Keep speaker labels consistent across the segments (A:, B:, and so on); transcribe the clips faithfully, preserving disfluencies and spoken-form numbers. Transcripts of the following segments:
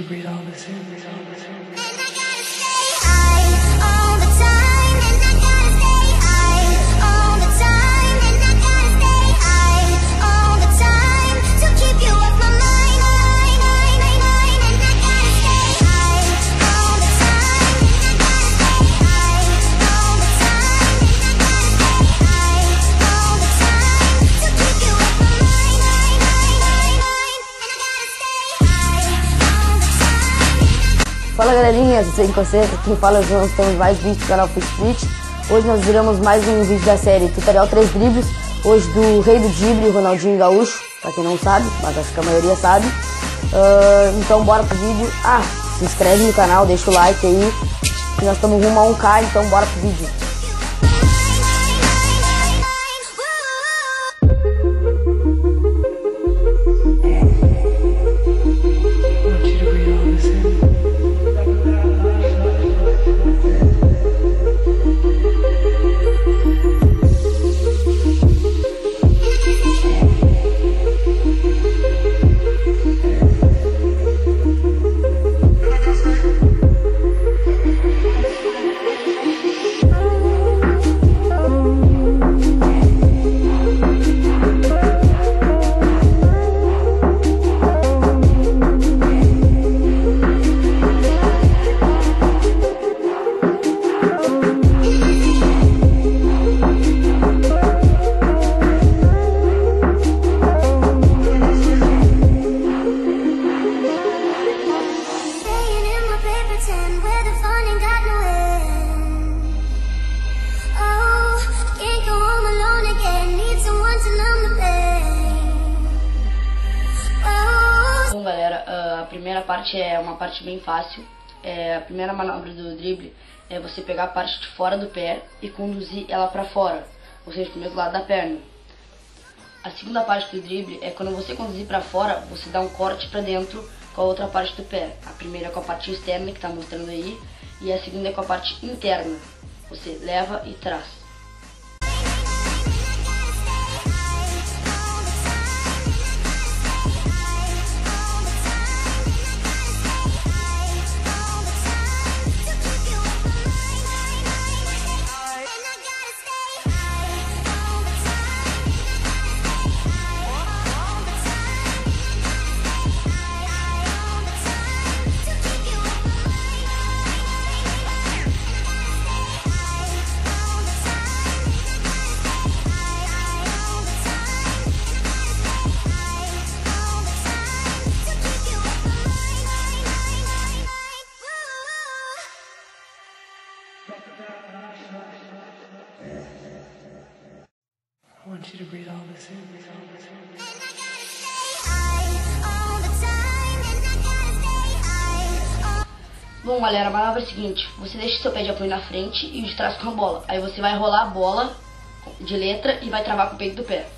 A: to breathe all this in, breathe all this in.
B: Fala galerinha, sem conceito, quem fala é o João, estamos mais vídeos do canal Fit Street. Hoje nós viramos mais um vídeo da série Tutorial três Dribles, hoje do Rei do Drible, Ronaldinho Gaúcho, pra quem não sabe, mas acho que a maioria sabe. Uh, então bora pro vídeo. Ah, se inscreve no canal, deixa o like aí, que nós estamos rumo a um K, então bora pro vídeo. Bom galera, a primeira parte é uma parte bem fácil. É, a primeira manobra do drible é você pegar a parte de fora do pé e conduzir ela para fora, ou seja, pro mesmo lado da perna. A segunda parte do drible é quando você conduzir para fora, você dá um corte para dentro com a outra parte do pé. A primeira é com a parte externa que tá mostrando aí, e a segunda é com a parte interna. Você leva e traz.
A: I want you to breathe all this in, breathe all this in.
B: Bom galera, a manobra é a seguinte: você deixa seu pé de apoio na frente e o de trás com a bola. Aí você vai rolar a bola de letra e vai travar com o peito do pé.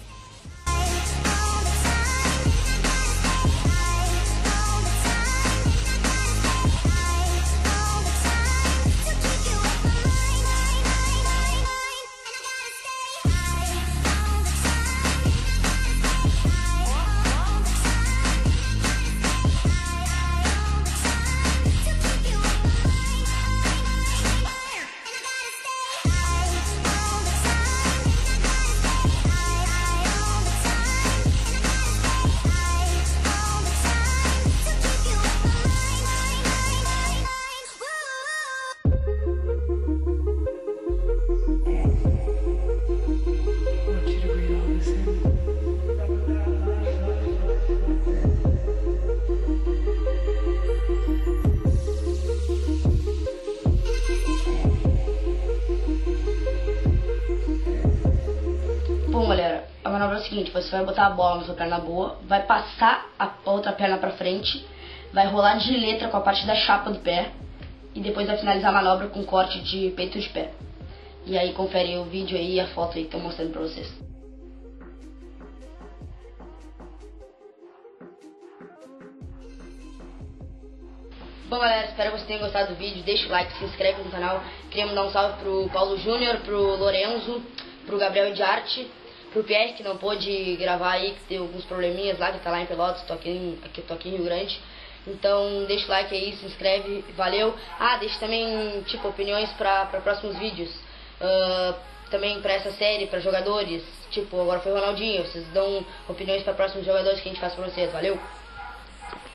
B: Bom galera, a manobra é o seguinte: você vai botar a bola na sua perna boa, vai passar a outra perna pra frente, vai rolar de letra com a parte da chapa do pé e depois vai finalizar a manobra com corte de peito de pé. E aí confere o vídeo aí e a foto aí que eu tô mostrando pra vocês. Bom galera, espero que vocês tenham gostado do vídeo, deixa o like, se inscreve no canal. Queria mandar um salve pro Paulo Júnior, pro Lorenzo, pro Gabriel de Arte, pro Pierre, que não pôde gravar aí, que teve alguns probleminhas lá, que tá lá em Pelotas, tô aqui, em, aqui, tô aqui em Rio Grande. Então deixa o like aí, se inscreve, valeu. Ah, deixa também tipo opiniões para próximos vídeos. Uh, também para essa série, para jogadores. Tipo, agora foi o Ronaldinho. Vocês dão opiniões para próximos jogadores que a gente faz para vocês, valeu?